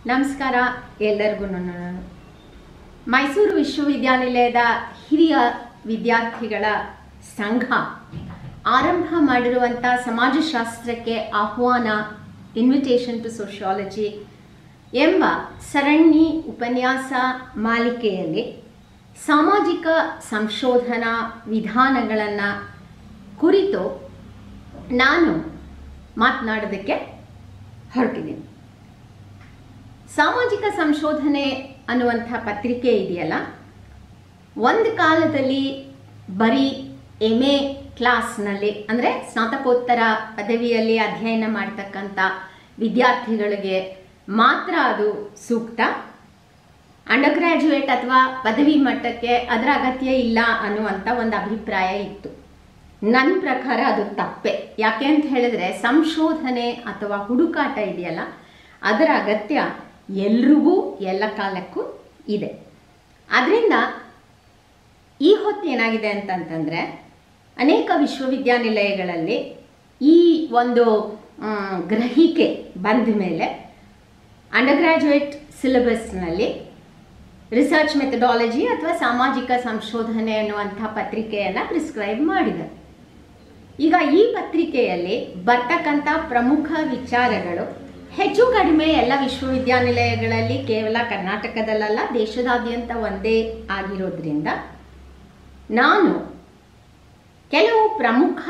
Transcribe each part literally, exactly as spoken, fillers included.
ನಮಸ್ಕಾರ ಎಲ್ಲರಿಗೂ. ಮೈಸೂರು ವಿಶ್ವವಿದ್ಯಾನಿಲಯದ ಹಿರಿಯ ವಿದ್ಯಾರ್ಥಿಗಳ ಸಂಘ ಆರಂಭ ಮಾಡಿರುವಂಥ ಸಮಾಜಶಾಸ್ತ್ರಕ್ಕೆ ಆಹ್ವಾನ ಇನ್ವಿಟೇಷನ್ ಟು ಸೋಷಿಯಾಲಜಿ ಎಂಬ ಸರಣಿ ಉಪನ್ಯಾಸ ಮಾಲಿಕೆಯಲ್ಲಿ ಸಾಮಾಜಿಕ ಸಂಶೋಧನಾ ವಿಧಾನಗಳನ್ನು ಕುರಿತು ನಾನು ಮಾತನಾಡೋದಕ್ಕೆ ಹೊರಟಿದ್ದೀನಿ. ಸಾಮಾಜಿಕ ಸಂಶೋಧನೆ ಅನ್ನುವಂಥ ಪತ್ರಿಕೆ ಇದೆಯಲ್ಲ, ಒಂದು ಕಾಲದಲ್ಲಿ ಬರೀ ಎಮ್ ಎ ಕ್ಲಾಸ್ನಲ್ಲಿ ಅಂದರೆ ಸ್ನಾತಕೋತ್ತರ ಪದವಿಯಲ್ಲಿ ಅಧ್ಯಯನ ಮಾಡ್ತಕ್ಕಂಥ ವಿದ್ಯಾರ್ಥಿಗಳಿಗೆ ಮಾತ್ರ ಅದು ಸೂಕ್ತ, ಅಂಡರ್ ಗ್ರ್ಯಾಜುಯೇಟ್ ಅಥವಾ ಪದವಿ ಮಟ್ಟಕ್ಕೆ ಅದರ ಅಗತ್ಯ ಇಲ್ಲ ಅನ್ನುವಂಥ ಒಂದು ಅಭಿಪ್ರಾಯ ಇತ್ತು. ನನ್ನ ಪ್ರಕಾರ ಅದು ತಪ್ಪೆ. ಯಾಕೆ ಅಂತ ಹೇಳಿದ್ರೆ ಸಂಶೋಧನೆ ಅಥವಾ ಹುಡುಕಾಟ ಇದೆಯಲ್ಲ, ಅದರ ಅಗತ್ಯ ಎಲ್ರಿಗೂ ಎಲ್ಲ ಕಾಲಕ್ಕೂ ಇದೆ. ಅದರಿಂದ ಈ ಹೊತ್ತು ಏನಾಗಿದೆ ಅಂತಂತಂದರೆ, ಅನೇಕ ವಿಶ್ವವಿದ್ಯಾನಿಲಯಗಳಲ್ಲಿ ಈ ಒಂದು ಗ್ರಹಿಕೆ ಬಂದ ಮೇಲೆ ಅಂಡರ್ ಗ್ರ್ಯಾಜುಯೇಟ್ ಸಿಲೆಬಸ್ನಲ್ಲಿ ರಿಸರ್ಚ್ ಮೆಥಡಾಲಜಿ ಅಥವಾ ಸಾಮಾಜಿಕ ಸಂಶೋಧನೆ ಅನ್ನುವಂಥ ಪತ್ರಿಕೆಯನ್ನು ಪ್ರಿಸ್ಕ್ರೈಬ್ ಮಾಡಿದ್ದಾರೆ. ಈಗ ಈ ಪತ್ರಿಕೆಯಲ್ಲಿ ಬರ್ತಕ್ಕಂಥ ಪ್ರಮುಖ ವಿಚಾರಗಳು ಹೆಚ್ಚು ಕಡಿಮೆ ಎಲ್ಲ ವಿಶ್ವವಿದ್ಯಾನಿಲಯಗಳಲ್ಲಿ, ಕೇವಲ ಕರ್ನಾಟಕದಲ್ಲ ದೇಶದಾದ್ಯಂತ ಒಂದೇ ಆಗಿರೋದ್ರಿಂದ ನಾನು ಕೆಲವು ಪ್ರಮುಖ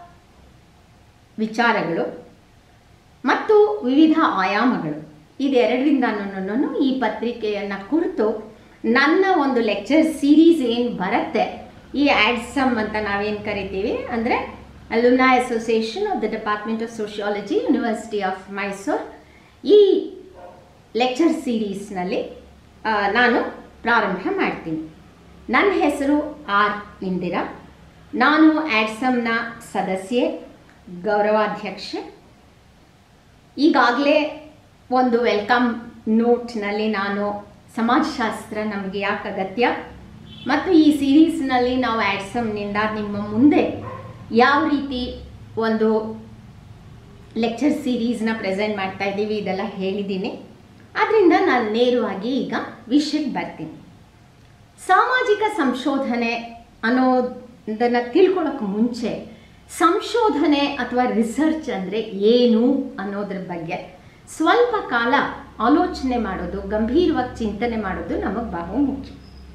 ವಿಚಾರಗಳು ಮತ್ತು ವಿವಿಧ ಆಯಾಮಗಳು ಇದೆರಡರಿಂದ ನಾನು ಈ ಪತ್ರಿಕೆಯನ್ನು ಕುರಿತು ನನ್ನ ಒಂದು ಲೆಕ್ಚರ್ ಸೀರೀಸ್ ಏನು ಬರುತ್ತೆ, ಈ ಆಡ್ಸಮ್ ಅಂತ ನಾವೇನು ಕರಿತೀವಿ, ಅಂದರೆ alumni association of the department of sociology, university of Mysuru, ಈ ಲೆಕ್ಚರ್ ಸೀರೀಸ್ನಲ್ಲಿ ನಾನು ಪ್ರಾರಂಭ ಮಾಡ್ತೀನಿ. ನನ್ನ ಹೆಸರು ಆರ್ ಇಂದಿರಾ. ನಾನು ಆಡ್ಸಮ್ನ ಸದಸ್ಯೆ, ಗೌರವಾಧ್ಯಕ್ಷೆ. ಈಗಾಗಲೇ ಒಂದು ವೆಲ್ಕಮ್ ನೋಟ್ನಲ್ಲಿ ನಾನು ಸಮಾಜಶಾಸ್ತ್ರ ನಮಗೆ ಯಾಕೆ ಅಗತ್ಯ ಮತ್ತು ಈ ಸೀರೀಸ್ನಲ್ಲಿ ನಾವು ಆಡ್ಸಮ್ನಿಂದ ನಿಮ್ಮ ಮುಂದೆ ಯಾವ ರೀತಿ ಒಂದು ಲೆಕ್ಚರ್ ಸೀರೀಸ್ನ ಪ್ರೆಸೆಂಟ್ ಮಾಡ್ತಾ ಇದ್ದೀವಿ ಇದೆಲ್ಲ ಹೇಳಿದ್ದೀನಿ. ಆದ್ದರಿಂದ ನಾನು ನೇರವಾಗಿ ಈಗ ವಿಷಯಕ್ಕೆ ಬರ್ತೀನಿ. ಸಾಮಾಜಿಕ ಸಂಶೋಧನೆ ಅನ್ನೋದನ್ನು ತಿಳ್ಕೊಳ್ಳೋಕೆ ಮುಂಚೆ ಸಂಶೋಧನೆ ಅಥವಾ ರಿಸರ್ಚ್ ಅಂದರೆ ಏನು ಅನ್ನೋದ್ರ ಬಗ್ಗೆ ಸ್ವಲ್ಪ ಕಾಲ ಆಲೋಚನೆ ಮಾಡೋದು, ಗಂಭೀರವಾಗಿ ಚಿಂತನೆ ಮಾಡೋದು ನಮಗೆ ಬಹು ಮುಖ್ಯ.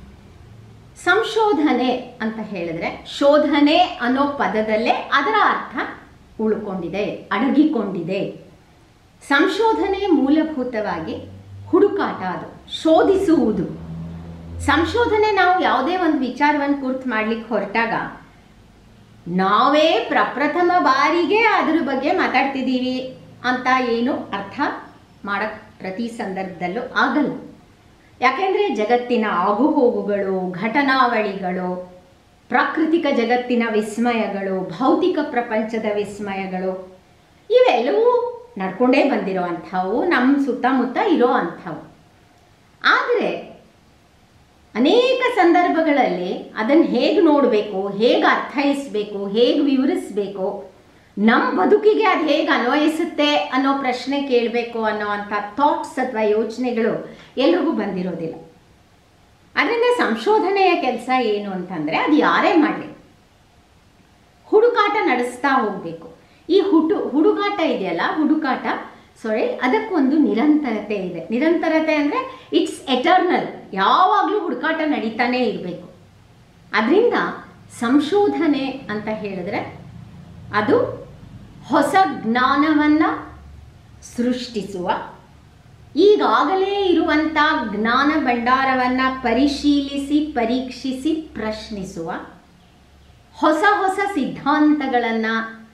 ಸಂಶೋಧನೆ ಅಂತ ಹೇಳಿದ್ರೆ ಶೋಧನೆ ಅನ್ನೋ ಪದದಲ್ಲೇ ಅದರ ಅರ್ಥ ಉಳ್ಕೊಂಡಿದೆ, ಅಡಗಿಕೊಂಡಿದೆ. ಸಂಶೋಧನೆ ಮೂಲಭೂತವಾಗಿ ಹುಡುಕಾಟ, ಅದು ಶೋಧಿಸುವುದು. ಸಂಶೋಧನೆ ನಾವು ಯಾವುದೇ ಒಂದು ವಿಚಾರವನ್ನು ಕುರಿತು ಮಾಡ್ಲಿಕ್ಕೆ ಹೊರಟಾಗ ನಾವೇ ಪ್ರಪ್ರಥಮ ಬಾರಿಗೆ ಅದ್ರ ಬಗ್ಗೆ ಮಾತಾಡ್ತಿದ್ದೀವಿ ಅಂತ ಏನು ಅರ್ಥ ಮಾಡಕ್ಕೆ ಪ್ರತಿ ಸಂದರ್ಭದಲ್ಲೂ ಆಗಲ್ಲ. ಯಾಕೆಂದರೆ ಜಗತ್ತಿನ ಆಗುಹೋಗುಗಳು, ಘಟನಾವಳಿಗಳು, ಪ್ರಾಕೃತಿಕ ಜಗತ್ತಿನ ವಿಸ್ಮಯಗಳು, ಭೌತಿಕ ಪ್ರಪಂಚದ ವಿಸ್ಮಯಗಳು ಇವೆಲ್ಲವೂ ನಡ್ಕೊಂಡೇ ಬಂದಿರೋ ಅಂಥವು, ನಮ್ಮ ಸುತ್ತಮುತ್ತ ಇರೋ ಅಂಥವು. ಆದರೆ ಅನೇಕ ಸಂದರ್ಭಗಳಲ್ಲಿ ಅದನ್ನು ಹೇಗೆ ನೋಡಬೇಕು, ಹೇಗೆ ಅರ್ಥೈಸಬೇಕು, ಹೇಗೆ ವಿವರಿಸಬೇಕು, ನಮ್ಮ ಬದುಕಿಗೆ ಅದು ಹೇಗೆ ಅನ್ವಯಿಸುತ್ತೆ ಅನ್ನೋ ಪ್ರಶ್ನೆ ಕೇಳಬೇಕು ಅನ್ನೋ ಅಂಥ ಥಾಟ್ಸ್ ಅಥವಾ ಯೋಚನೆಗಳು ಎಲ್ರಿಗೂ ಬಂದಿರೋದಿಲ್ಲ. ಅದರಿಂದ ಸಂಶೋಧನೆಯ ಕೆಲಸ ಏನು ಅಂತಂದರೆ, ಅದು ಯಾರೇ ಮಾಡಲಿ ಹುಡುಕಾಟ ನಡೆಸ್ತಾ ಹೋಗಬೇಕು. ಈ ಹುಡು ಹುಡುಕಾಟ ಇದೆಯಲ್ಲ, ಹುಡುಕಾಟ ಸಾರಿ ಅದಕ್ಕೊಂದು ನಿರಂತರತೆ ಇದೆ. ನಿರಂತರತೆ ಅಂದರೆ ಇಟ್ಸ್ ಎಟರ್ನಲ್, ಯಾವಾಗಲೂ ಹುಡುಕಾಟ ನಡೀತಾನೇ ಇರಬೇಕು. ಅದರಿಂದ ಸಂಶೋಧನೆ ಅಂತ ಹೇಳಿದ್ರೆ ಅದು ಹೊಸ ಜ್ಞಾನವನ್ನು ಸೃಷ್ಟಿಸುವ, ಈಗಾಗಲೇ ಇರುವಂಥ ಜ್ಞಾನ ಭಂಡಾರವನ್ನು ಪರಿಶೀಲಿಸಿ ಪರೀಕ್ಷಿಸಿ ಪ್ರಶ್ನಿಸುವ, ಹೊಸ ಹೊಸ ಸಿದ್ಧಾಂತಗಳನ್ನು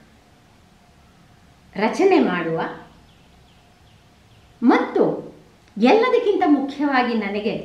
ರಚನೆ ಮಾಡುವ, ಮತ್ತು ಎಲ್ಲದಕ್ಕಿಂತ ಮುಖ್ಯವಾಗಿ ನನಗೆ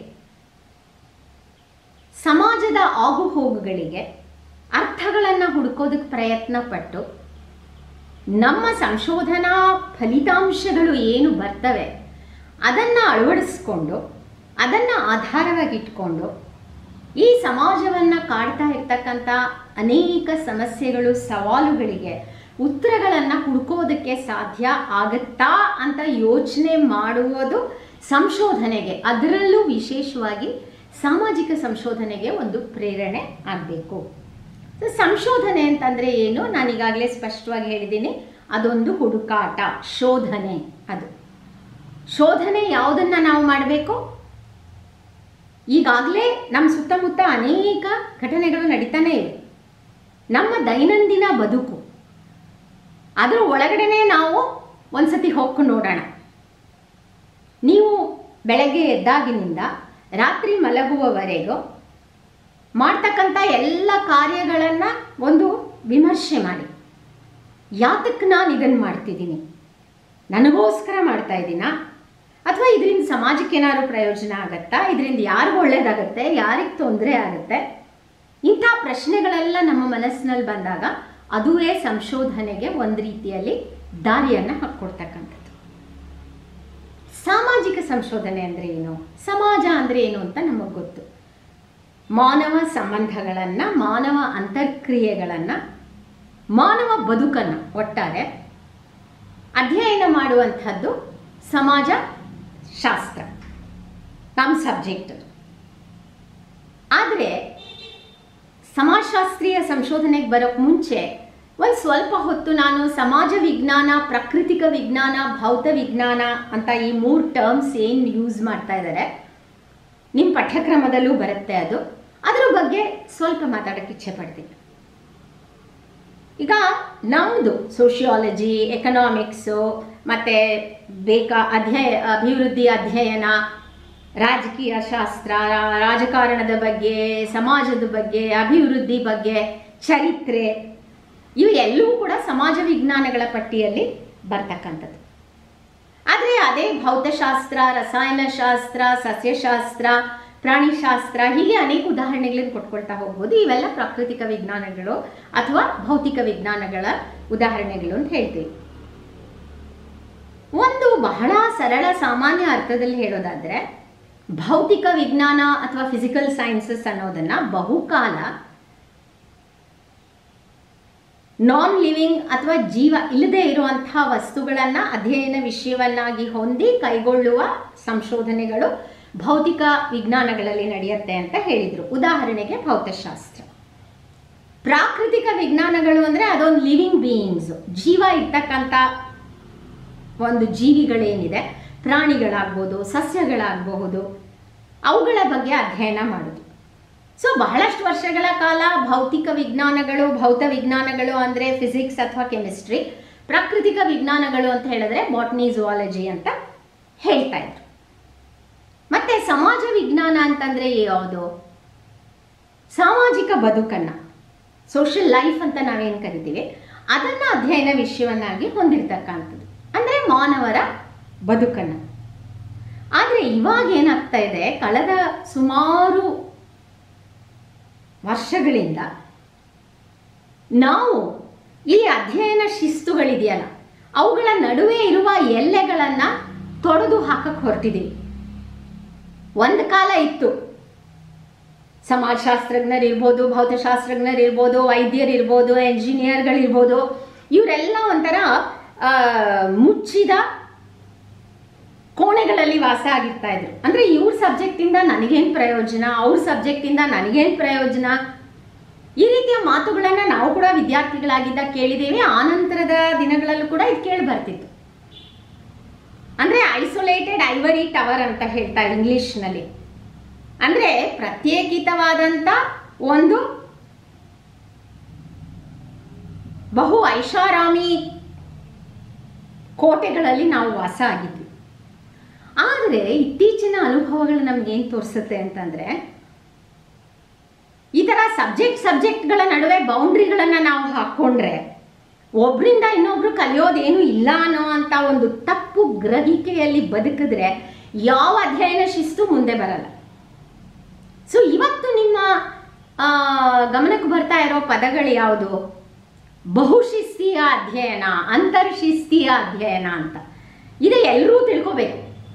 ಸಮಾಜದ ಆಗುಹೋಗುಗಳಿಗೆ ಅರ್ಥಗಳನ್ನು ಹುಡುಕೋದಕ್ಕೆ ಪ್ರಯತ್ನ ಪಟ್ಟು ನಮ್ಮ ಸಂಶೋಧನಾ ಫಲಿತಾಂಶಗಳು ಏನು ಬರ್ತವೆ ಅದನ್ನು ಅಳವಡಿಸ್ಕೊಂಡು ಅದನ್ನು ಆಧಾರವಾಗಿಟ್ಕೊಂಡು ಈ ಸಮಾಜವನ್ನು ಕಾಡ್ತಾ ಇರ್ತಕ್ಕಂಥ ಅನೇಕ ಸಮಸ್ಯೆಗಳು, ಸವಾಲುಗಳಿಗೆ ಉತ್ತರಗಳನ್ನು ಹುಡುಕೋದಕ್ಕೆ ಸಾಧ್ಯ ಆಗುತ್ತಾ ಅಂತ ಯೋಚನೆ ಮಾಡುವುದು ಸಂಶೋಧನೆಗೆ, ಅದರಲ್ಲೂ ವಿಶೇಷವಾಗಿ ಸಾಮಾಜಿಕ ಸಂಶೋಧನೆಗೆ ಒಂದು ಪ್ರೇರಣೆ ಆಗಬೇಕು. ಸಂಶೋಧನೆ ಅಂತಂದರೆ ಏನು? ನಾನು ಈಗಾಗಲೇ ಸ್ಪಷ್ಟವಾಗಿ ಹೇಳಿದ್ದೀನಿ, ಅದೊಂದು ಹುಡುಕಾಟ, ಶೋಧನೆ. ಅದು ಶೋಧನೆ ಯಾವುದನ್ನು ನಾವು ಮಾಡಬೇಕು? ಈಗಾಗಲೇ ನಮ್ಮ ಸುತ್ತಮುತ್ತ ಅನೇಕ ಘಟನೆಗಳು ನಡೀತಾನೆ ಇವೆ. ನಮ್ಮ ದೈನಂದಿನ ಬದುಕು, ಅದರ ಒಳಗಡೆನೆ ನಾವು ಒಂದ್ಸತಿ ಹೋಗ್ಕೊಂಡು ನೋಡೋಣ. ನೀವು ಬೆಳಗ್ಗೆ ಎದ್ದಾಗಿನಿಂದ ರಾತ್ರಿ ಮಲಗುವವರೆಗೂ ಮಾಡ್ತಕ್ಕಂಥ ಎಲ್ಲ ಕಾರ್ಯಗಳನ್ನು ಒಂದು ವಿಮರ್ಶೆ ಮಾಡಿ. ಯಾತಕ್ಕೆ ನಾನು ಇದನ್ನು ಮಾಡ್ತಿದ್ದೀನಿ? ನನಗೋಸ್ಕರ ಮಾಡ್ತಾ ಇದ್ದೀನಾ? ಅಥವಾ ಇದರಿಂದ ಸಮಾಜಕ್ಕೆ ಏನಾದ್ರು ಪ್ರಯೋಜನ ಆಗುತ್ತಾ? ಇದರಿಂದ ಯಾರಿಗೂ ಒಳ್ಳೇದಾಗತ್ತೆ, ಯಾರಿಗೆ ತೊಂದರೆ ಆಗುತ್ತೆ? ಇಂಥ ಪ್ರಶ್ನೆಗಳೆಲ್ಲ ನಮ್ಮ ಮನಸ್ಸಿನಲ್ಲಿ ಬಂದಾಗ ಅದುವೇ ಸಂಶೋಧನೆಗೆ ಒಂದು ರೀತಿಯಲ್ಲಿ ದಾರಿಯನ್ನು ಹಾಕ್ಕೊಡ್ತಕ್ಕಂಥದ್ದು. ಸಾಮಾಜಿಕ ಸಂಶೋಧನೆ ಅಂದರೆ ಏನು? ಸಮಾಜ ಅಂದರೆ ಏನು ಅಂತ ನಮಗೆ ಗೊತ್ತು. ಮಾನವ ಸಂಬಂಧಗಳನ್ನು, ಮಾನವ ಅಂತರ್ಕ್ರಿಯೆಗಳನ್ನು, ಮಾನವ ಬದುಕನ್ನು ಒಟ್ಟಾರೆ ಅಧ್ಯಯನ ಮಾಡುವಂಥದ್ದು ಸಮಾಜ ಶಾಸ್ತ್ರ, ನಮ್ಮ ಸಬ್ಜೆಕ್ಟ್. ಆದರೆ ಸಮಾಜಶಾಸ್ತ್ರೀಯ ಸಂಶೋಧನೆಗೆ ಬರೋಕ್ಕೆ ಮುಂಚೆ ಒಂದು ಸ್ವಲ್ಪ ಹೊತ್ತು ನಾನು ಸಮಾಜ ವಿಜ್ಞಾನ, ಪ್ರಾಕೃತಿಕ ವಿಜ್ಞಾನ, ಭೌತ ವಿಜ್ಞಾನ ಅಂತ ಈ ಮೂರು ಟರ್ಮ್ಸ್ ಏನು ಯೂಸ್ ಮಾಡ್ತಾ ಇದ್ದಾರೆ, ನಿಮ್ಮ ಪಠ್ಯಕ್ರಮದಲ್ಲೂ ಬರುತ್ತೆ, ಅದು ಅದರ ಬಗ್ಗೆ ಸ್ವಲ್ಪ ಮಾತಾಡೋಕ್ಕೆ ಇಚ್ಛೆ ಪಡ್ತೀನಿ. ಈಗ ನಮ್ಮದು ಸೋಷಿಯಾಲಜಿ, ಎಕನಾಮಿಕ್ಸು, ಮತ್ತು ಬೇಕಾ ಅಧ್ಯಯ ಅಭಿವೃದ್ಧಿ ಅಧ್ಯಯನ, ರಾಜಕೀಯ ಶಾಸ್ತ್ರ, ರಾಜಕಾರಣದ ಬಗ್ಗೆ, ಸಮಾಜದ ಬಗ್ಗೆ, ಅಭಿವೃದ್ಧಿ ಬಗ್ಗೆ, ಚರಿತ್ರೆ, ಇವು ಎಲ್ಲವೂ ಕೂಡ ಸಮಾಜ ವಿಜ್ಞಾನಗಳ ಪಟ್ಟಿಯಲ್ಲಿ ಬರ್ತಕ್ಕಂಥದ್ದು. ಆದರೆ ಅದೇ ಭೌತಶಾಸ್ತ್ರ, ರಸಾಯನಶಾಸ್ತ್ರ, ಸಸ್ಯಶಾಸ್ತ್ರ, ಪ್ರಾಣಿಶಾಸ್ತ್ರ, ಹೀಗೆ ಅನೇಕ ಉದಾಹರಣೆಗಳನ್ನು ಕೊಟ್ಕೊಳ್ತಾ ಹೋಗ್ಬೋದು. ಇವೆಲ್ಲ ಪ್ರಾಕೃತಿಕ ವಿಜ್ಞಾನಗಳು ಅಥವಾ ಭೌತಿಕ ವಿಜ್ಞಾನಗಳ ಉದಾಹರಣೆಗಳು ಅಂತ ಹೇಳ್ತೀವಿ. ಒಂದು ಬಹಳ ಸರಳ ಸಾಮಾನ್ಯ ಅರ್ಥದಲ್ಲಿ ಹೇಳೋದಾದರೆ, ಭೌತಿಕ ವಿಜ್ಞಾನ ಅಥವಾ ಫಿಸಿಕಲ್ ಸೈನ್ಸಸ್ ಅನ್ನೋದನ್ನು ಬಹುಕಾಲ ನಾನ್ ಲಿವಿಂಗ್ ಅಥವಾ ಜೀವ ಇಲ್ಲದೆ ಇರುವಂತಹ ವಸ್ತುಗಳನ್ನು ಅಧ್ಯಯನ ವಿಷಯವನ್ನಾಗಿ ಹೊಂದಿ ಕೈಗೊಳ್ಳುವ ಸಂಶೋಧನೆಗಳು ಭೌತಿಕ ವಿಜ್ಞಾನಗಳಲ್ಲಿ ನಡೆಯುತ್ತೆ ಅಂತ ಹೇಳಿದರು. ಉದಾಹರಣೆಗೆ ಭೌತಶಾಸ್ತ್ರ. ಪ್ರಾಕೃತಿಕ ವಿಜ್ಞಾನಗಳು ಅಂದರೆ ಅದೊಂದು ಲಿವಿಂಗ್ ಬೀಯಿಂಗ್ಸು, ಜೀವ ಇರ್ತಕ್ಕಂಥ ಒಂದು ಜೀವಿಗಳೇನಿದೆ, ಪ್ರಾಣಿಗಳಾಗ್ಬೋದು, ಸಸ್ಯಗಳಾಗಬಹುದು, ಅವುಗಳ ಬಗ್ಗೆ ಅಧ್ಯಯನ ಮಾಡೋದು. ಸೊ ಬಹಳಷ್ಟು ವರ್ಷಗಳ ಕಾಲ ಭೌತಿಕ ವಿಜ್ಞಾನಗಳು, ಭೌತ ವಿಜ್ಞಾನಗಳು ಅಂದರೆ ಫಿಸಿಕ್ಸ್ ಅಥವಾ ಕೆಮಿಸ್ಟ್ರಿ, ಪ್ರಾಕೃತಿಕ ವಿಜ್ಞಾನಗಳು ಅಂತ ಹೇಳಿದ್ರೆ ಬಾಟ್ನಿ, ಝುವಾಲಜಿ ಅಂತ ಹೇಳ್ತಾ ಇದ್ರು. ಮತ್ತೆ ಸಮಾಜ ವಿಜ್ಞಾನ ಅಂತಂದರೆ ಯಾವುದು? ಸಾಮಾಜಿಕ ಬದುಕನ್ನು, ಸೋಷಿಯಲ್ ಲೈಫ್ ಅಂತ ನಾವೇನು ಕರಿತೀವಿ, ಅದನ್ನು ಅಧ್ಯಯನ ವಿಷಯವನ್ನಾಗಿ ಹೊಂದಿರತಕ್ಕಂಥದ್ದು, ಅಂದರೆ ಮಾನವರ ಬದುಕನ್ನು. ಆದರೆ ಇವಾಗ ಏನಾಗ್ತಾ ಇದೆ, ಕಳೆದ ಸುಮಾರು ವರ್ಷಗಳಿಂದ ನಾವು ಈ ಅಧ್ಯಯನ ಶಿಸ್ತುಗಳಿದೆಯಲ್ಲ, ಅವುಗಳ ನಡುವೆ ಇರುವ ಎಲ್ಲೆಗಳನ್ನು ತೊಡೆದು ಹಾಕಕ್ಕೆ ಹೊರಟಿದ್ದೀವಿ. ಒಂದು ಕಾಲ ಇತ್ತು, ಸಮಾಜಶಾಸ್ತ್ರಜ್ಞರಿರ್ಬೋದು, ಭೌತಶಾಸ್ತ್ರಜ್ಞರಿರ್ಬೋದು, ವೈದ್ಯರಿರ್ಬೋದು, ಎಂಜಿನಿಯರ್ಗಳಿರ್ಬೋದು, ಇವರೆಲ್ಲ ಒಂಥರ ಮುಚ್ಚಿದ ಕೋಣೆಗಳಲ್ಲಿ ವಾಸ ಆಗಿರ್ತಾ ಇದ್ರು. ಅಂದರೆ ಇವ್ರ ಸಬ್ಜೆಕ್ಟಿಂದ ನನಗೇನು ಪ್ರಯೋಜನ, ಅವ್ರ ಸಬ್ಜೆಕ್ಟಿಂದ ನನಗೇನು ಪ್ರಯೋಜನ, ಈ ರೀತಿಯ ಮಾತುಗಳನ್ನು ನಾವು ಕೂಡ ವಿದ್ಯಾರ್ಥಿಗಳಾಗಿದ್ದ ಕೇಳಿದ್ದೀವಿ. ಆನಂತರದ ದಿನಗಳಲ್ಲೂ ಕೂಡ ಇದು ಕೇಳಿ ಬರ್ತಿತ್ತು. ಅಂದರೆ ಐಸೋಲೇಟೆಡ್ ಐವರಿ ಟವರ್ ಅಂತ ಹೇಳ್ತಾರೆ ಇಂಗ್ಲಿಷ್ನಲ್ಲಿ. ಅಂದರೆ ಪ್ರತ್ಯೇಕಿತವಾದಂಥ ಒಂದು ಬಹು ಐಷಾರಾಮಿ ಕೋಟೆಗಳಲ್ಲಿ ನಾವು ವಾಸ ಆಗಿದ್ವಿ. ಆದರೆ ಇತ್ತೀಚಿನ ಅನುಭವಗಳು ನಮಗೇನು ತೋರಿಸುತ್ತೆ ಅಂತಂದರೆ, ಈ ಥರ ಸಬ್ಜೆಕ್ಟ್ ಸಬ್ಜೆಕ್ಟ್ಗಳ ನಡುವೆ ಬೌಂಡ್ರಿಗಳನ್ನು ನಾವು ಹಾಕ್ಕೊಂಡ್ರೆ ಒಬ್ಬರಿಂದ ಇನ್ನೊಬ್ರು ಕಲಿಯೋದೇನು ಇಲ್ಲ ಅನ್ನೋ ಅಂಥ ಒಂದು ತಪ್ಪು ಗ್ರಹಿಕೆಯಲ್ಲಿ ಬದುಕಿದ್ರೆ ಯಾವ ಅಧ್ಯಯನ ಶಿಸ್ತು ಮುಂದೆ ಬರಲ್ಲ. ಸೊ ಇವತ್ತು ನಿಮ್ಮ ಗಮನಕ್ಕೆ ಬರ್ತಾ ಇರೋ ಪದಗಳು ಯಾವುದು? ಬಹುಶಿಸ್ತೀಯ ಅಧ್ಯಯನ, ಅಂತರ್ಶಿಸ್ತೀಯ ಅಧ್ಯಯನ ಅಂತ. ಇದು ಎಲ್ಲರೂ ತಿಳ್ಕೋಬೇಕು.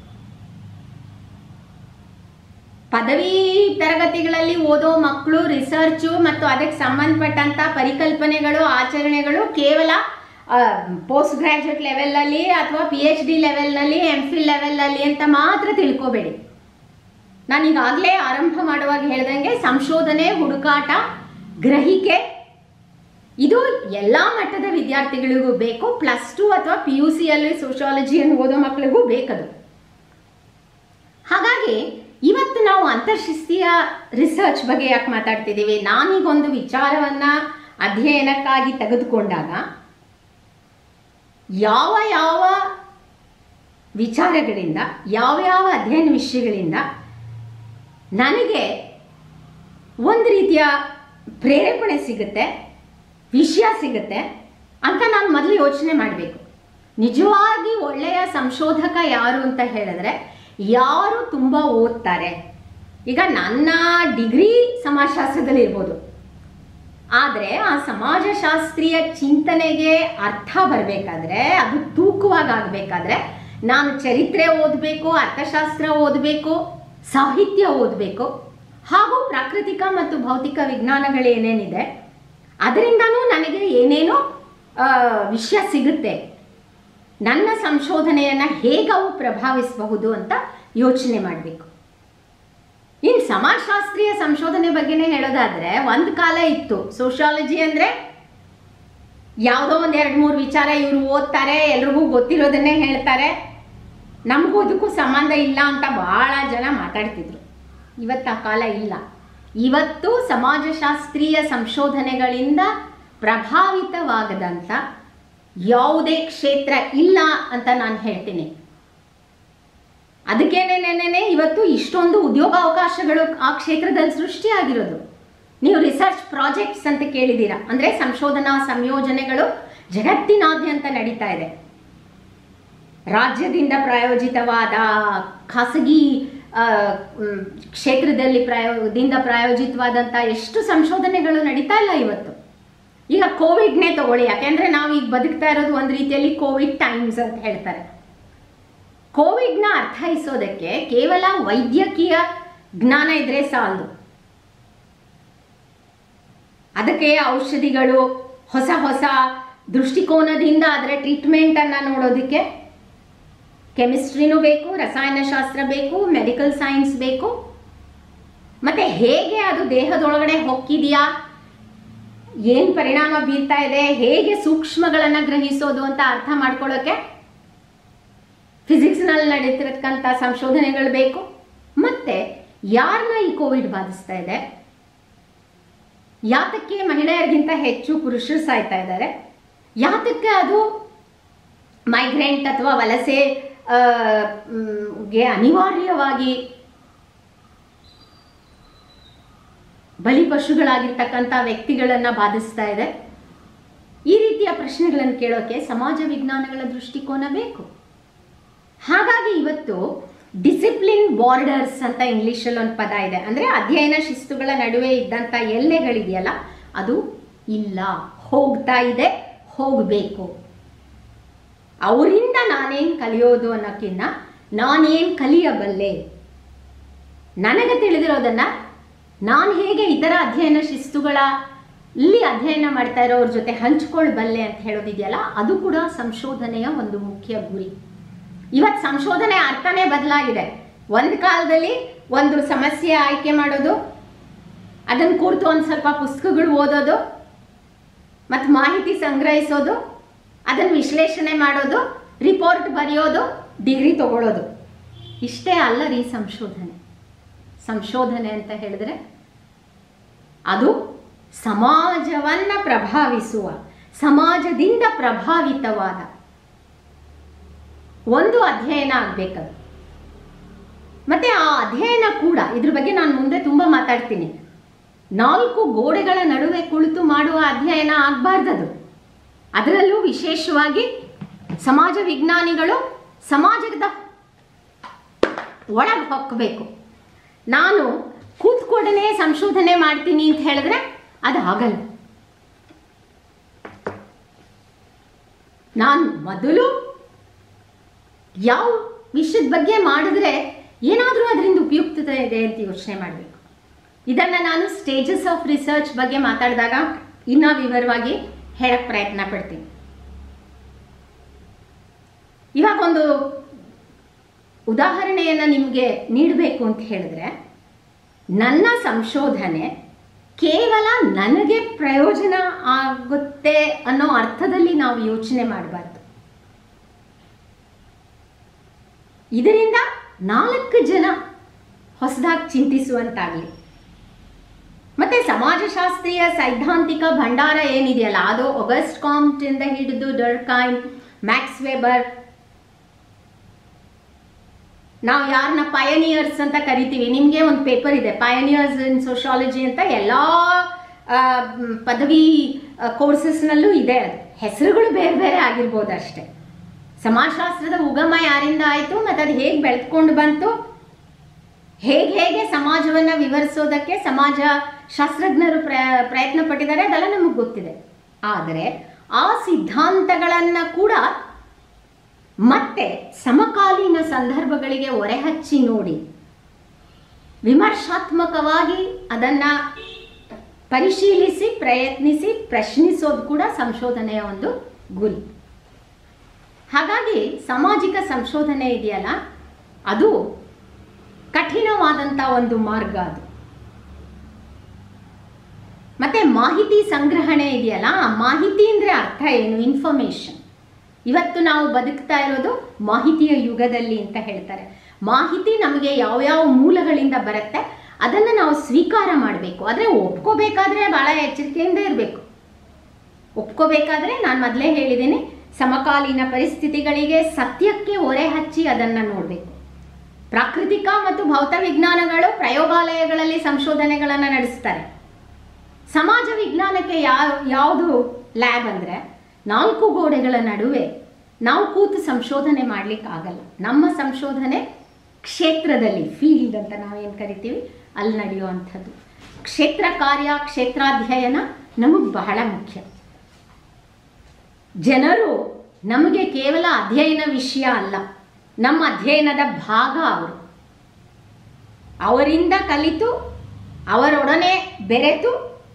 ಪದವಿ ತರಗತಿಗಳಲ್ಲಿ ಓದೋ ಮಕ್ಕಳು ರಿಸರ್ಚು ಮತ್ತು ಅದಕ್ಕೆ ಸಂಬಂಧಪಟ್ಟಂಥ ಪರಿಕಲ್ಪನೆಗಳು, ಆಚರಣೆಗಳು ಕೇವಲ ಪೋಸ್ಟ್ ಗ್ರ್ಯಾಜುಯೇಟ್ ಲೆವೆಲ್ನಲ್ಲಿ ಅಥವಾ ಪಿ ಎಚ್ ಡಿ ಲೆವೆಲ್ನಲ್ಲಿ ಎಮ್ ಫಿಲ್ ಲೆವೆಲ್ನಲ್ಲಿ ಅಂತ ಮಾತ್ರ ತಿಳ್ಕೊಬೇಡಿ. ನಾನೀಗಾಗಲೇ ಆರಂಭ ಮಾಡುವಾಗ ಹೇಳ್ದಂಗೆ ಸಂಶೋಧನೆ, ಹುಡುಕಾಟ, ಗ್ರಹಿಕೆ ಇದು ಎಲ್ಲ ಮಟ್ಟದ ವಿದ್ಯಾರ್ಥಿಗಳಿಗೂ ಬೇಕು. ಪ್ಲಸ್ ಟು ಅಥವಾ ಪಿ ಯು ಸಿಯಲ್ಲಿ ಸೋಷಿಯಾಲಜಿಯನ್ನು ಓದೋ ಮಕ್ಕಳಿಗೂ ಬೇಕದು. ಹಾಗಾಗಿ ಇವತ್ತು ನಾವು ಅಂತರ್ಶಿಸ್ತೀಯ ರಿಸರ್ಚ್ ಬಗ್ಗೆ ಯಾಕೆ ಮಾತಾಡ್ತಿದ್ದೀವಿ? ನಾನೀಗೊಂದು ವಿಚಾರವನ್ನು ಅಧ್ಯಯನಕ್ಕಾಗಿ ತೆಗೆದುಕೊಂಡಾಗ ಯಾವ ಯಾವ ವಿಚಾರಗಳಿಂದ, ಯಾವ ಯಾವ ಅಧ್ಯಯನ ವಿಷಯಗಳಿಂದ ನನಗೆ ಒಂದು ರೀತಿಯ ಪ್ರೇರೇಪಣೆ ಸಿಗುತ್ತೆ, ವಿಷಯ ಸಿಗುತ್ತೆ ಅಂತ ನಾನು ಮೊದಲು ಯೋಚನೆ ಮಾಡಬೇಕು. ನಿಜವಾಗಿ ಒಳ್ಳೆಯ ಸಂಶೋಧಕ ಯಾರು ಅಂತ ಹೇಳಿದ್ರೆ ಯಾರು ತುಂಬ ಓದ್ತಾರೆ. ಈಗ ನನ್ನ ಡಿಗ್ರಿ ಸಮಾಜಶಾಸ್ತ್ರದಲ್ಲಿ ಇರ್ಬೋದು, ಆದರೆ ಆ ಸಮಾಜಶಾಸ್ತ್ರೀಯ ಚಿಂತನೆಗೆ ಅರ್ಥ ಬರಬೇಕಾದ್ರೆ, ಅದು ತೂಕವಾಗಿ ಆಗಬೇಕಾದ್ರೆ ನಾನು ಚರಿತ್ರೆ ಓದಬೇಕು, ಅರ್ಥಶಾಸ್ತ್ರ ಓದಬೇಕು, ಸಾಹಿತ್ಯ ಓದಬೇಕು, ಹಾಗೂ ಪ್ರಾಕೃತಿಕ ಮತ್ತು ಭೌತಿಕ ವಿಜ್ಞಾನಗಳೇನೇನಿದೆ ಅದರಿಂದನೂ ನನಗೆ ಏನೇನೋ ವಿಷಯ ಸಿಗುತ್ತೆ. ನನ್ನ ಸಂಶೋಧನೆಯನ್ನು ಹೇಗೆ ಅವು ಪ್ರಭಾವಿಸಬಹುದು ಅಂತ ಯೋಚನೆ ಮಾಡಬೇಕು. ಇನ್ನು ಸಮಾಜಶಾಸ್ತ್ರೀಯ ಸಂಶೋಧನೆ ಬಗ್ಗೆನೇ ಹೇಳೋದಾದರೆ, ಒಂದು ಕಾಲ ಇತ್ತು ಸೋಷಿಯಾಲಜಿ ಅಂದರೆ ಯಾವುದೋ ಒಂದು ಎರಡು ಮೂರು ವಿಚಾರ ಇವರು ಓದ್ತಾರೆ, ಎಲ್ರಿಗೂ ಗೊತ್ತಿರೋದನ್ನೇ ಹೇಳ್ತಾರೆ, ನಮಗೂ ಅದಕ್ಕೂ ಸಂಬಂಧ ಇಲ್ಲ ಅಂತ ಭಾಳ ಜನ ಮಾತಾಡ್ತಿದ್ರು. ಇವತ್ತು ಆ ಕಾಲ ಇಲ್ಲ. ಇವತ್ತು ಸಮಾಜಶಾಸ್ತ್ರೀಯ ಸಂಶೋಧನೆಗಳಿಂದ ಪ್ರಭಾವಿತವಾಗದಂಥ ಯಾವುದೇ ಕ್ಷೇತ್ರ ಇಲ್ಲ ಅಂತ ನಾನು ಹೇಳ್ತೀನಿ. ಅದಕ್ಕೇನೇನೇನೇ ಇವತ್ತು ಇಷ್ಟೊಂದು ಉದ್ಯೋಗಾವಕಾಶಗಳು ಆ ಕ್ಷೇತ್ರದಲ್ಲಿ ಸೃಷ್ಟಿಯಾಗಿರೋದು. ನೀವು ರಿಸರ್ಚ್ ಪ್ರಾಜೆಕ್ಟ್ಸ್ ಅಂತ ಕೇಳಿದ್ದೀರಾ, ಅಂದರೆ ಸಂಶೋಧನಾ ಸಂಯೋಜನೆಗಳು ಜಗತ್ತಿನಾದ್ಯಂತ ನಡೀತಾ ಇದೆ. ರಾಜ್ಯದಿಂದ ಪ್ರಾಯೋಜಿತವಾದ, ಖಾಸಗಿ ಕ್ಷೇತ್ರದಲ್ಲಿ ಪ್ರಾಯೋದಿಂದ ಪ್ರಾಯೋಜಿತವಾದಂಥ ಎಷ್ಟು ಸಂಶೋಧನೆಗಳು ನಡೀತಾ ಇಲ್ಲ ಇವತ್ತು. ಈಗ ಕೋವಿಡ್ನೇ ತಗೊಳ್ಳಿ, ಯಾಕೆಂದರೆ ನಾವು ಈಗ ಬದುಕ್ತಾ ಇರೋದು ಒಂದು ರೀತಿಯಲ್ಲಿ ಕೋವಿಡ್ ಟೈಮ್ಸ್ ಅಂತ ಹೇಳ್ತಾರೆ. ಕೋವಿಡ್ನ ಅರ್ಥೈಸೋದಕ್ಕೆ ಕೇವಲ ವೈದ್ಯಕೀಯ ಜ್ಞಾನ ಇದ್ರೆ ಸಾಲದು. ಅದಕ್ಕೆ ಔಷಧಿಗಳು, ಹೊಸ ಹೊಸ ದೃಷ್ಟಿಕೋನದಿಂದ ಅದರ ಟ್ರೀಟ್ಮೆಂಟನ್ನು ನೋಡೋದಕ್ಕೆ ಕೆಮಿಸ್ಟ್ರಿನೂ ಬೇಕು, ರಸಾಯನಶಾಸ್ತ್ರ ಬೇಕು, ಮೆಡಿಕಲ್ ಸೈನ್ಸ್ ಬೇಕು, ಮತ್ತು ಹೇಗೆ ಅದು ದೇಹದೊಳಗಡೆ ಹೊಕ್ಕಿದೆಯಾ, ಏನು ಪರಿಣಾಮ ಬೀರ್ತಾ ಇದೆ, ಹೇಗೆ ಸೂಕ್ಷ್ಮಗಳನ್ನು ಗ್ರಹಿಸೋದು ಅಂತ ಅರ್ಥ ಮಾಡ್ಕೊಳ್ಳೋಕ್ಕೆ ಫಿಸಿಕ್ಸ್ನಲ್ಲಿ ನಡೀತಿರತಕ್ಕಂಥ ಸಂಶೋಧನೆಗಳು ಬೇಕು. ಮತ್ತು ಯಾರನ್ನ ಈ ಕೋವಿಡ್ ಬಾಧಿಸ್ತಾ ಇದೆ, ಯಾತಕ್ಕೆ ಮಹಿಳೆಯರಿಗಿಂತ ಹೆಚ್ಚು ಪುರುಷರು ಸಾಯ್ತಾ ಇದ್ದಾರೆ, ಯಾತಕ್ಕೆ ಅದು ಮೈಗ್ರೆಂಟ್ ಅಥವಾ ವಲಸೆ ಗೆ ಅನಿವಾರ್ಯವಾಗಿ ಬಲಿಪಶುಗಳಾಗಿರ್ತಕ್ಕಂಥ ವ್ಯಕ್ತಿಗಳನ್ನು ಬಾಧಿಸ್ತಾ ಇದೆ. ಈ ರೀತಿಯ ಪ್ರಶ್ನೆಗಳನ್ನು ಕೇಳೋಕೆ ಸಮಾಜ ವಿಜ್ಞಾನಗಳ ದೃಷ್ಟಿಕೋನ ಬೇಕು. ಹಾಗಾಗಿ ಇವತ್ತು ಡಿಸಿಪ್ಲಿನ್ ಬಾರ್ಡರ್ಸ್ ಅಂತ ಇಂಗ್ಲೀಷಲ್ಲಿ ಒಂದು ಪದ ಇದೆ. ಅಂದರೆ ಅಧ್ಯಯನ ಶಿಸ್ತುಗಳ ನಡುವೆ ಇದ್ದಂಥ ಎಲ್ಲೆಗಳಿದೆಯಲ್ಲ ಅದು ಇಲ್ಲ, ಹೋಗ್ತಾ ಇದೆ, ಹೋಗಬೇಕು. ಅವರಿಂದ ನಾನೇನು ಕಲಿಯೋದು ಅನ್ನೋಕ್ಕಿಂತ ನಾನೇನು ಕಲಿಯಬಲ್ಲೆ, ನನಗೆ ತಿಳಿದಿರೋದನ್ನು ನಾನು ಹೇಗೆ ಇತರ ಅಧ್ಯಯನ ಶಿಸ್ತುಗಳ ಇಲ್ಲಿ ಅಧ್ಯಯನ ಮಾಡ್ತಾ ಇರೋವ್ರ ಜೊತೆ ಹಂಚ್ಕೊಳ್ಬಲ್ಲೆ ಅಂತ ಹೇಳೋದಿದೆಯಲ್ಲ, ಅದು ಕೂಡ ಸಂಶೋಧನೆಯ ಒಂದು ಮುಖ್ಯ ಗುರಿ. ಇವತ್ತು ಸಂಶೋಧನೆ ಅರ್ಥನೇ ಬದಲಾಗಿದೆ. ಒಂದು ಕಾಲದಲ್ಲಿ ಒಂದು ಸಮಸ್ಯೆ ಆಯ್ಕೆ ಮಾಡೋದು, ಅದನ್ನು ಕುರಿತು ಒಂದು ಸ್ವಲ್ಪ ಪುಸ್ತಕಗಳು ಓದೋದು, ಮತ್ತು ಮಾಹಿತಿ ಸಂಗ್ರಹಿಸೋದು, ಅದನ್ನು ವಿಶ್ಲೇಷಣೆ ಮಾಡೋದು, ರಿಪೋರ್ಟ್ ಬರೆಯೋದು, ಡಿಗ್ರಿ ತಗೊಳ್ಳೋದು, ಇಷ್ಟೇ ಅಲ್ಲ ರೀ ಸಂಶೋಧನೆ. ಸಂಶೋಧನೆ ಅಂತ ಹೇಳಿದ್ರೆ ಅದು ಸಮಾಜವನ್ನು ಪ್ರಭಾವಿಸುವ, ಸಮಾಜದಿಂದ ಪ್ರಭಾವಿತವಾದ ಒಂದು ಅಧ್ಯಯನ ಆಗಬೇಕದು. ಮತ್ತು ಆ ಅಧ್ಯಯನ ಕೂಡ, ಇದ್ರ ಬಗ್ಗೆ ನಾನು ಮುಂದೆ ತುಂಬ ಮಾತಾಡ್ತೀನಿ, ನಾಲ್ಕು ಗೋಡೆಗಳ ನಡುವೆ ಕುಳಿತು ಮಾಡುವ ಅಧ್ಯಯನ ಆಗಬಾರ್ದದು. ಅದರಲ್ಲೂ ವಿಶೇಷವಾಗಿ ಸಮಾಜ ವಿಜ್ಞಾನಿಗಳು ಸಮಾಜದ ಒಳಗೆ ಹೊಕ್ಕಬೇಕು. ನಾನು ಕೂತ್ಕೊಡನೆ ಸಂಶೋಧನೆ ಮಾಡ್ತೀನಿ ಅಂತ ಹೇಳಿದ್ರೆ ಅದು ಆಗಲ್ಲ. ನಾನು ಮೊದಲು ಯಾವ ವಿಷಯದ ಬಗ್ಗೆ ಮಾಡಿದ್ರೆ ಏನಾದರೂ ಅದರಿಂದ ಉಪಯುಕ್ತತೆ ಇದೆ ಅಂತ ಯೋಚನೆ ಮಾಡಬೇಕು. ಇದನ್ನು ನಾನು ಸ್ಟೇಜಸ್ ಆಫ್ ರಿಸರ್ಚ್ ಬಗ್ಗೆ ಮಾತಾಡಿದಾಗ ಇನ್ನೂ ವಿವರವಾಗಿ ಹೇಳಕ್ಕೆ ಪ್ರಯತ್ನ ಪಡ್ತೀನಿ. ಇವಾಗ ಒಂದು ಉದಾಹರಣೆಯನ್ನು ನಿಮಗೆ ನೀಡಬೇಕು ಅಂತ ಹೇಳಿದ್ರೆ, ನನ್ನ ಸಂಶೋಧನೆ ಕೇವಲ ನನಗೆ ಪ್ರಯೋಜನ ಆಗುತ್ತೆ ಅನ್ನೋ ಅರ್ಥದಲ್ಲಿ ನಾವು ಯೋಚನೆ ಮಾಡಬಾರ್ದು. ಇದರಿಂದ ನಾಲ್ಕು ಜನ ಹೊಸದಾಗಿ ಚಿಂತಿಸುವಂತಾಗಲಿ. ಮತ್ತೆ ಸಮಾಜಶಾಸ್ತ್ರೀಯ ಸೈದ್ಧಾಂತಿಕ ಭಂಡಾರ ಏನಿದೆಯಲ್ಲ, ಅದು ಆಗಸ್ಟ್ ಕಾಂಟ್ ಇಂದ ಹಿಡಿದು ಡರ್ಕೈಮ್, ಮ್ಯಾಕ್ಸ್ ವೆಬರ್, ನಾವು ಯಾರನ್ನ ಪಯನಿಯರ್ಸ್ ಅಂತ ಕರಿತೀವಿ. ನಿಮಗೆ ಒಂದು ಪೇಪರ್ ಇದೆ ಪಯನಿಯರ್ಸ್ ಇನ್ ಸೋಷಿಯಾಲಜಿ ಅಂತ, ಎಲ್ಲ ಪದವಿ ಕೋರ್ಸಸ್ನಲ್ಲೂ ಇದೆ. ಅದು ಹೆಸರುಗಳು ಬೇರೆ ಬೇರೆ ಆಗಿರ್ಬೋದು ಅಷ್ಟೇ. ಸಮಾಜಶಾಸ್ತ್ರದ ಉಗಮ ಯಾರಿಂದ ಆಯಿತು ಮತ್ತು ಅದು ಹೇಗೆ ಬೆಳೆದುಕೊಂಡು ಬಂತು, ಹೇಗೆ ಹೇಗೆ ಸಮಾಜವನ್ನು ವಿವರಿಸೋದಕ್ಕೆ ಸಮಾಜ ಶಾಸ್ತ್ರಜ್ಞರು ಪ್ರ ಪ್ರಯತ್ನ ಪಟ್ಟಿದ್ದಾರೆ, ಅದೆಲ್ಲ ನಮಗೆ ಗೊತ್ತಿದೆ. ಆದರೆ ಆ ಸಿದ್ಧಾಂತಗಳನ್ನು ಕೂಡ ಮತ್ತೆ ಸಮಕಾಲೀನ ಸಂದರ್ಭಗಳಿಗೆ ಹೊರೆಹಚ್ಚಿ ನೋಡಿ ವಿಮರ್ಶಾತ್ಮಕವಾಗಿ ಅದನ್ನು ಪರಿಶೀಲಿಸಿ ಪ್ರಯತ್ನಿಸಿ ಪ್ರಶ್ನಿಸೋದು ಕೂಡ ಸಂಶೋಧನೆಯ ಒಂದು ಗುರಿ. ಹಾಗಾಗಿ ಸಾಮಾಜಿಕ ಸಂಶೋಧನೆ ಇದೆಯಲ್ಲ, ಅದು ಕಠಿಣವಾದಂಥ ಒಂದು ಮಾರ್ಗ. ಅದು ಮತ್ತೆ ಮಾಹಿತಿ ಸಂಗ್ರಹಣೆ ಇದೆಯಲ್ಲ, ಮಾಹಿತಿ ಅಂದರೆ ಅರ್ಥ ಏನು? ಇನ್ಫಾರ್ಮೇಷನ್. ಇವತ್ತು ನಾವು ಬದುಕ್ತಾ ಇರೋದು ಮಾಹಿತಿಯ ಯುಗದಲ್ಲಿ ಅಂತ ಹೇಳ್ತಾರೆ. ಮಾಹಿತಿ ನಮಗೆ ಯಾವ್ಯಾವ ಮೂಲಗಳಿಂದ ಬರುತ್ತೆ ಅದನ್ನು ನಾವು ಸ್ವೀಕಾರ ಮಾಡಬೇಕು. ಆದರೆ ಒಪ್ಕೋಬೇಕಾದ್ರೆ ಭಾಳ ಎಚ್ಚರಿಕೆಯಿಂದ ಇರಬೇಕು. ಒಪ್ಕೋಬೇಕಾದ್ರೆ ನಾನು ಮೊದಲೇ ಹೇಳಿದ್ದೀನಿ, ಸಮಕಾಲೀನ ಪರಿಸ್ಥಿತಿಗಳಿಗೆ ಸತ್ಯಕ್ಕೆ ಹೊರೆ ಹಚ್ಚಿ ಅದನ್ನು ನೋಡಬೇಕು. ಪ್ರಾಕೃತಿಕ ಮತ್ತು ಭೌತ ವಿಜ್ಞಾನಗಳು ಪ್ರಯೋಗಾಲಯಗಳಲ್ಲಿ ಸಂಶೋಧನೆಗಳನ್ನು ನಡೆಸ್ತಾರೆ. ಸಮಾಜ ವಿಜ್ಞಾನಕ್ಕೆ ಯಾವ ಯಾವುದು ಲ್ಯಾಬ್ ಅಂದರೆ, ನಾಲ್ಕು ಗೋಡೆಗಳ ನಡುವೆ ನಾವು ಕೂತು ಸಂಶೋಧನೆ ಮಾಡಲಿಕ್ಕೆ ಆಗಲ್ಲ. ನಮ್ಮ ಸಂಶೋಧನೆ ಕ್ಷೇತ್ರದಲ್ಲಿ, ಫೀಲ್ಡ್ ಅಂತ ನಾವೇನು ಕರಿತೀವಿ, ಅಲ್ಲಿ ನಡೆಯುವಂಥದ್ದು. ಕ್ಷೇತ್ರ ಕಾರ್ಯ, ಕ್ಷೇತ್ರಾಧ್ಯಯನ ನಮಗೆ ಬಹಳ ಮುಖ್ಯ. ಜನರು ನಮಗೆ ಕೇವಲ ಅಧ್ಯಯನ ವಿಷಯ ಅಲ್ಲ, ನಮ್ಮ ಅಧ್ಯಯನದ ಭಾಗ ಅವರು. ಅವರಿಂದ ಕಲಿತು ಅವರೊಡನೆ ಬೆರೆತು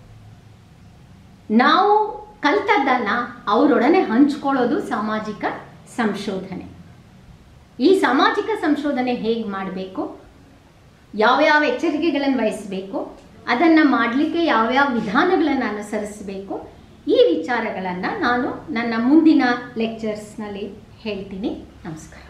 ನಾವು ಕಲಿತದ್ದನ್ನು ಅವರೊಡನೆ ಹಂಚ್ಕೊಳ್ಳೋದು ಸಾಮಾಜಿಕ ಸಂಶೋಧನೆ. ಈ ಸಾಮಾಜಿಕ ಸಂಶೋಧನೆ ಹೇಗೆ ಮಾಡಬೇಕು, ಯಾವ್ಯಾವ ಎಚ್ಚರಿಕೆಗಳನ್ನು ವಹಿಸಬೇಕು, ಅದನ್ನು ಮಾಡಲಿಕ್ಕೆ ಯಾವ್ಯಾವ ವಿಧಾನಗಳನ್ನು ಅನುಸರಿಸಬೇಕು, ಈ ವಿಚಾರಗಳನ್ನು ನಾನು ನನ್ನ ಮುಂದಿನ ಲೆಕ್ಚರ್ಸ್ನಲ್ಲಿ ಹೇಳ್ತೀನಿ. ನಮಸ್ಕಾರ.